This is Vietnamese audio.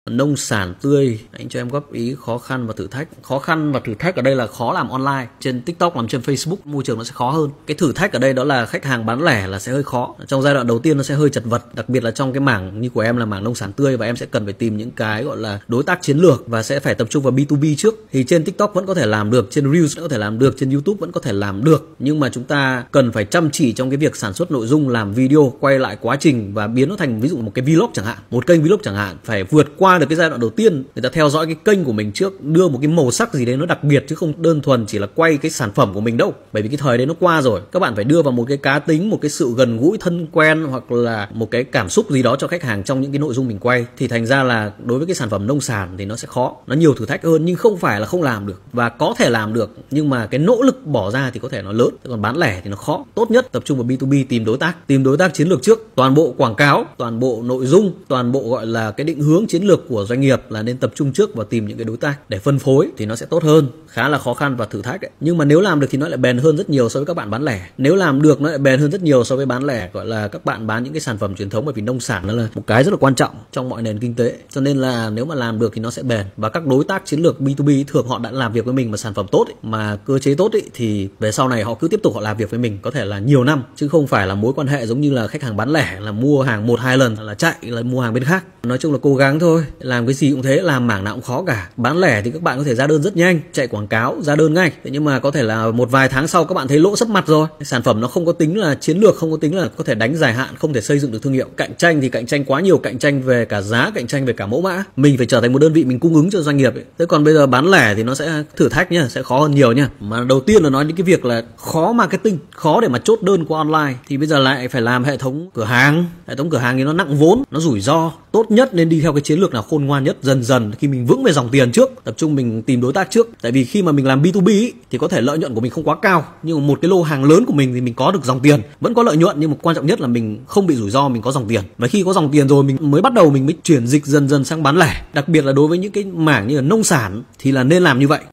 Nông sản tươi, anh cho em góp ý khó khăn và thử thách. Khó khăn và thử thách ở đây là khó làm online. Trên TikTok làm trên Facebook môi trường nó sẽ khó hơn. Cái thử thách ở đây đó là khách hàng bán lẻ là sẽ hơi khó. Trong giai đoạn đầu tiên nó sẽ hơi chật vật, đặc biệt là trong cái mảng như của em là mảng nông sản tươi, và em sẽ cần phải tìm những cái gọi là đối tác chiến lược và sẽ phải tập trung vào B2B trước. Thì trên TikTok vẫn có thể làm được, trên Reels vẫn có thể làm được, trên YouTube vẫn có thể làm được, nhưng mà chúng ta cần phải chăm chỉ trong cái việc sản xuất nội dung, làm video, quay lại quá trình và biến nó thành ví dụ một cái vlog chẳng hạn, một kênh vlog chẳng hạn. Phải vượt qua được cái giai đoạn đầu tiên, người ta theo dõi cái kênh của mình trước, đưa một cái màu sắc gì đấy nó đặc biệt chứ không đơn thuần chỉ là quay cái sản phẩm của mình đâu, bởi vì cái thời đấy nó qua rồi. Các bạn phải đưa vào một cái cá tính, một cái sự gần gũi thân quen hoặc là một cái cảm xúc gì đó cho khách hàng trong những cái nội dung mình quay. Thì thành ra là đối với cái sản phẩm nông sản thì nó sẽ khó, nó nhiều thử thách hơn, nhưng không phải là không làm được, và có thể làm được, nhưng mà cái nỗ lực bỏ ra thì có thể nó lớn. Còn bán lẻ thì nó khó. Tốt nhất tập trung vào B2B, tìm đối tác chiến lược trước. Toàn bộ quảng cáo, toàn bộ nội dung, toàn bộ gọi là cái định hướng chiến lược của doanh nghiệp là nên tập trung trước và tìm những cái đối tác để phân phối thì nó sẽ tốt hơn. Khá là khó khăn và thử thách ấy. Nhưng mà nếu làm được thì nó lại bền hơn rất nhiều so với các bạn bán lẻ. Nếu làm được nó lại bền hơn rất nhiều so với bán lẻ, gọi là các bạn bán những cái sản phẩm truyền thống, bởi vì nông sản nó là một cái rất là quan trọng trong mọi nền kinh tế. Cho nên là nếu mà làm được thì nó sẽ bền. Và các đối tác chiến lược B2B thường họ đã làm việc với mình mà sản phẩm tốt ấy, mà cơ chế tốt ấy, thì về sau này họ cứ tiếp tục họ làm việc với mình có thể là nhiều năm, chứ không phải là mối quan hệ giống như là khách hàng bán lẻ là mua hàng 1-2 lần là chạy là mua hàng bên khác. Nói chung là cố gắng thôi, làm cái gì cũng thế, làm mảng nào cũng khó cả. Bán lẻ thì các bạn có thể ra đơn rất nhanh, chạy quảng cáo ra đơn ngay, thế nhưng mà có thể là một vài tháng sau các bạn thấy lỗ sấp mặt rồi, sản phẩm nó không có tính là chiến lược, không có tính là có thể đánh dài hạn, không thể xây dựng được thương hiệu. Cạnh tranh thì cạnh tranh quá nhiều, cạnh tranh về cả giá, cạnh tranh về cả mẫu mã, mình phải trở thành một đơn vị mình cung ứng cho doanh nghiệp ấy. Thế còn bây giờ bán lẻ thì nó sẽ thử thách nhá, sẽ khó hơn nhiều nhá. Mà đầu tiên là nói đến cái việc là khó marketing, khó để mà chốt đơn qua online, thì bây giờ lại phải làm hệ thống cửa hàng. Hệ thống cửa hàng thì nó nặng vốn, nó rủi ro. Tốt nhất nên đi theo cái chiến lược nào khôn ngoan nhất. Dần dần khi mình vững về dòng tiền trước, tập trung mình tìm đối tác trước. Tại vì khi mà mình làm B2B ý, thì có thể lợi nhuận của mình không quá cao, nhưng mà một cái lô hàng lớn của mình thì mình có được dòng tiền, vẫn có lợi nhuận, nhưng mà quan trọng nhất là mình không bị rủi ro, mình có dòng tiền. Và khi có dòng tiền rồi mình mới bắt đầu mình mới chuyển dịch dần dần sang bán lẻ. Đặc biệt là đối với những cái mảng như là nông sản thì là nên làm như vậy.